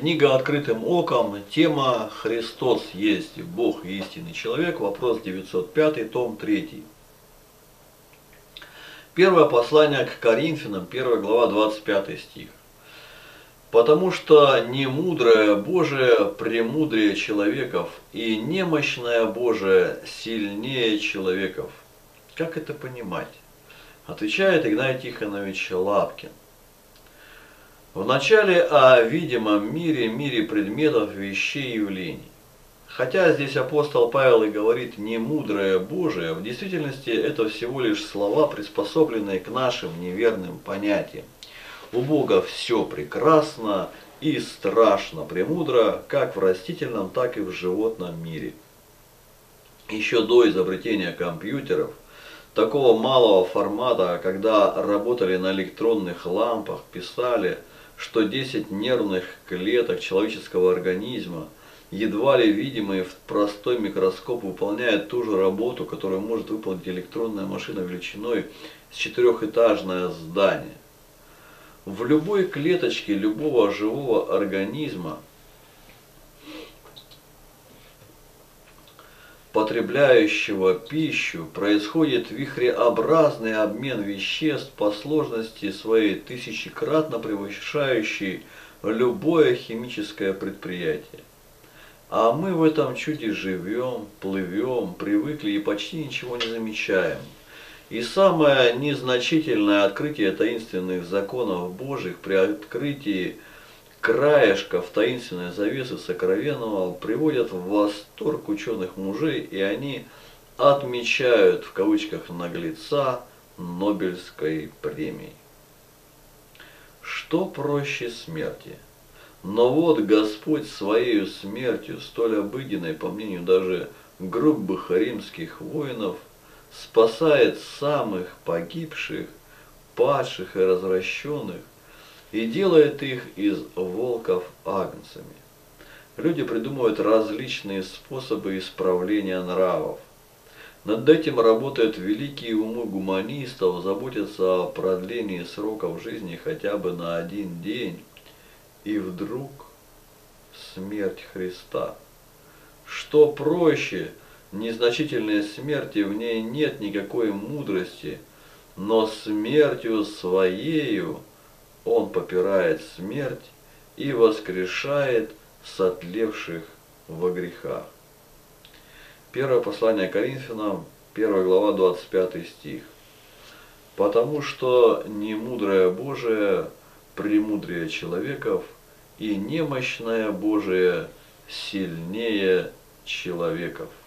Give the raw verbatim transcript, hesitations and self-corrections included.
Книга «Открытым оком». Тема «Христос есть Бог и истинный человек». Вопрос девятьсот пятый, том третий. Первое послание к Коринфянам, первая глава, двадцать пятый стих. «Потому что немудрое Божие премудрее человеков, и немощное Божие сильнее человеков». Как это понимать? Отвечает Игнатий Тихонович Лапкин. Вначале о видимом мире, мире предметов, вещей и явлений. Хотя здесь апостол Павел и говорит «немудрое Божие», в действительности это всего лишь слова, приспособленные к нашим неверным понятиям. У Бога все прекрасно и страшно премудро, как в растительном, так и в животном мире. Еще до изобретения компьютеров, такого малого формата, когда работали на электронных лампах, писали, что десять нервных клеток человеческого организма, едва ли видимые в простой микроскоп, выполняют ту же работу, которую может выполнить электронная машина величиной с четырехэтажное здание. В любой клеточке любого живого организма, потребляющего пищу, происходит вихреобразный обмен веществ по сложности своей тысячекратно превышающий любое химическое предприятие. А мы в этом чуде живем, плывем, привыкли и почти ничего не замечаем. И самое незначительное открытие таинственных законов Божьих при открытии краешков таинственной завесы сокровенного приводят в восторг ученых мужей, и они отмечают в кавычках наглеца Нобелевской премией. Что проще смерти? Но вот Господь своей смертью, столь обыденной, по мнению даже грубых римских воинов, спасает самых погибших, падших и развращенных, и делает их из волков агнцами. Люди придумывают различные способы исправления нравов. Над этим работают великие умы гуманистов, заботятся о продлении сроков жизни хотя бы на один день. И вдруг смерть Христа. Что проще, незначительной смерти, в ней нет никакой мудрости, но смертью своею Он попирает смерть и воскрешает сотлевших во грехах. Первое послание Коринфянам, первая глава, двадцать пятый стих. «Потому что немудрое Божие премудрее человеков, и немощное Божие сильнее человеков».